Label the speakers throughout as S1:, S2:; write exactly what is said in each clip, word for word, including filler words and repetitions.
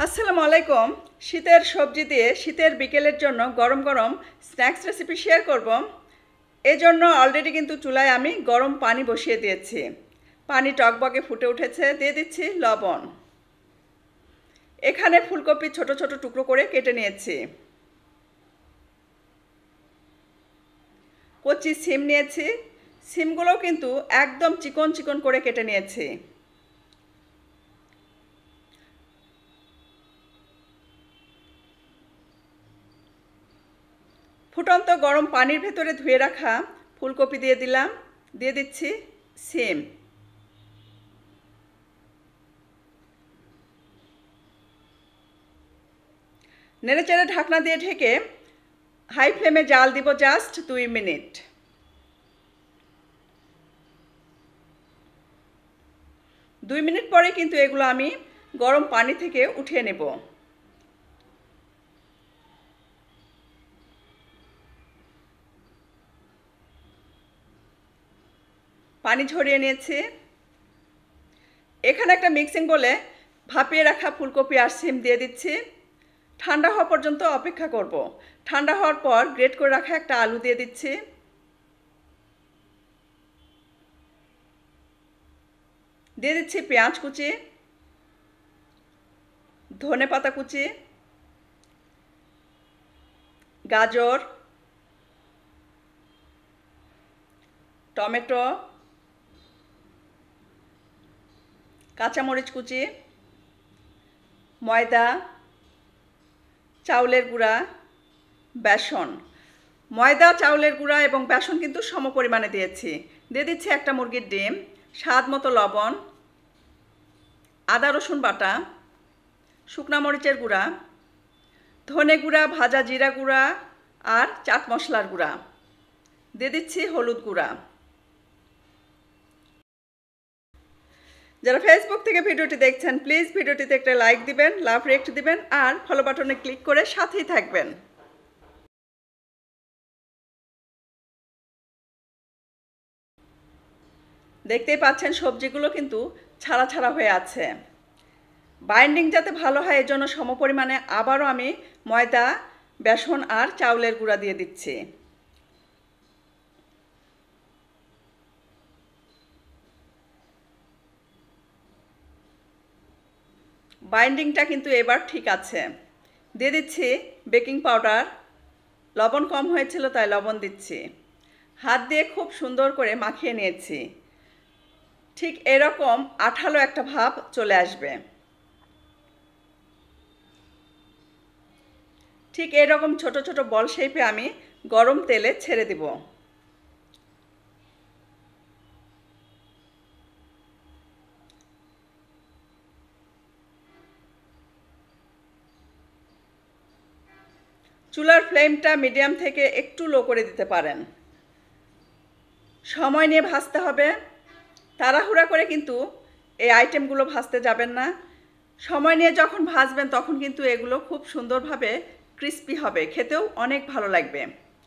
S1: আসসালামু আলাইকুম। শীতের সবজি দিয়ে শীতের বিকেলের জন্য গরম গরম স্ন্যাক্স রেসিপি শেয়ার করব। এজন্য অলরেডি কিন্তু চুলায় আমি গরম পানি বসিয়ে দিয়েছি। পানি টকবকে ফুটে উঠেছে, দিয়ে দিচ্ছি লবণ। এখানে ফুলকপি ছোট ছোট টুকরো করে কেটে নিয়েছি। কচি সিম নিয়েছি, সিমগুলোও কিন্তু একদম চিকন চিকন করে কেটে নিয়েছি। ফুটন্ত গরম পানির ভেতরে ধুয়ে রাখা ফুলকপি দিয়ে দিলাম, দিয়ে দিচ্ছি সিম। নেড়েচেড়ে ঢাকনা দিয়ে ঢেকে হাই ফ্লেমে জাল দিব জাস্ট দুই মিনিট। দুই মিনিট পরে কিন্তু এগুলো আমি গরম পানি থেকে উঠিয়ে নেব। পানি ঝরিয়ে নিয়েছি। এখানে একটা মিক্সিং বলে ভাপিয়ে রাখা ফুলকপি আর সিম দিয়ে দিচ্ছি। ঠান্ডা হওয়া পর্যন্ত অপেক্ষা করব। ঠান্ডা হওয়ার পর গ্রেট করে রাখা একটা আলু দিয়ে দিচ্ছি। দিয়ে দিচ্ছি পেঁয়াজ কুচি, ধনেপাতা কুচি, গাজর, টমেটো, কাঁচামরিচ কুচি, ময়দা, চাউলের গুঁড়া, বেসন। ময়দা, চাউলের গুঁড়া এবং বেসন কিন্তু সম পরিমাণে দিয়েছি। দিয়ে দিচ্ছি একটা মুরগির ডিম, স্বাদ মতো লবণ, আদা রসুন বাটা, শুকনা মরিচের গুঁড়া, ধনে গুঁড়া, ভাজা জিরা গুঁড়া আর চাট মশলার গুঁড়া। দিয়ে দিচ্ছি হলুদ গুঁড়া। যারা ফেসবুক থেকে ভিডিওটি দেখছেন প্লিজ ভিডিওটিতে একটা লাইক দিবেন, লাভ রিয়েক্ট দিবেন আর ফলো বাটনে ক্লিক করে সাথেই থাকবেন। দেখতেই পাচ্ছেন সবজিগুলো কিন্তু ছাড়া ছাড়া হয়ে আছে। বাইন্ডিং যাতে ভালো হয় এজন্য সমপরিমাণে আবারও আমি ময়দা, বেসন আর চাউলের গুঁড়া দিয়ে দিচ্ছি। বাইন্ডিংটা কিন্তু এবার ঠিক আছে। দিয়ে দিচ্ছি বেকিং পাউডার। লবণ কম হয়েছিল তাই লবণ দিচ্ছি। হাত দিয়ে খুব সুন্দর করে মাখিয়ে নিয়েছি। ঠিক এরকম আঠালো একটা ভাব চলে আসবে। ঠিক এরকম ছোট ছোট বল শেপে আমি গরম তেলে ছেড়ে দিব। চুলার ফ্লেমটা মিডিয়াম থেকে একটু লো করে দিতে পারেন। সময় নিয়ে ভাজতে হবে, তাড়াহুড়া করে কিন্তু এই আইটেমগুলো ভাজতে যাবেন না। সময় নিয়ে যখন ভাজবেন তখন কিন্তু এগুলো খুব সুন্দরভাবে ক্রিস্পি হবে, খেতেও অনেক ভালো লাগবে।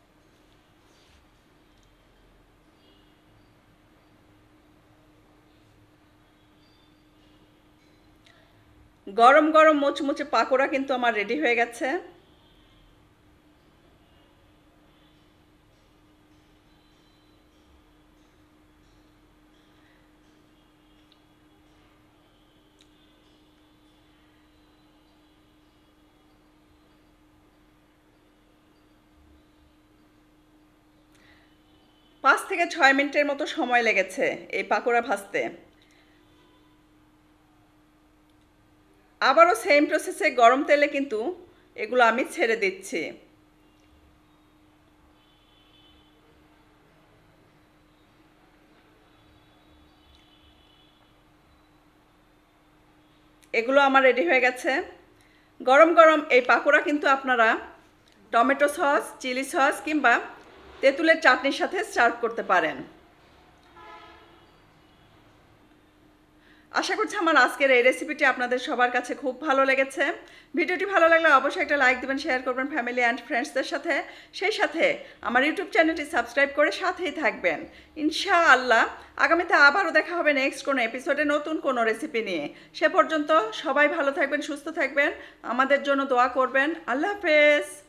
S1: গরম গরম মুচমুচে পাকোড়া কিন্তু আমার রেডি হয়ে গেছে। পাঁচ থেকে ছয় মিনিটের মতো সময় লেগেছে এই পাকোড়া ভাজতে। আবারও সেম প্রসেসে গরম তেলে কিন্তু এগুলো আমি ছেড়ে দিচ্ছি। এগুলো আমার রেডি হয়ে গেছে। গরম গরম এই পাকোড়া কিন্তু আপনারা টমেটো সস, চিলি সস কিংবা তেঁতুলের চাটনির সাথে সার্ভ করতে পারেন। আশা করছি আমার আজকের এই রেসিপিটি আপনাদের সবার কাছে খুব ভালো লেগেছে। ভিডিওটি ভালো লাগলে অবশ্যই একটা লাইক দিবেন, শেয়ার করবেন ফ্যামিলি অ্যান্ড ফ্রেন্ডসদের সাথে। সেই সাথে আমার ইউটিউব চ্যানেলটি সাবস্ক্রাইব করে সাথেই থাকবেন। ইনশাআল্লাহ আগামীতে আবারও দেখা হবে নেক্সট কোনো এপিসোডে নতুন কোনো রেসিপি নিয়ে। সে পর্যন্ত সবাই ভালো থাকবেন, সুস্থ থাকবেন, আমাদের জন্য দোয়া করবেন। আল্লাহ হাফেজ।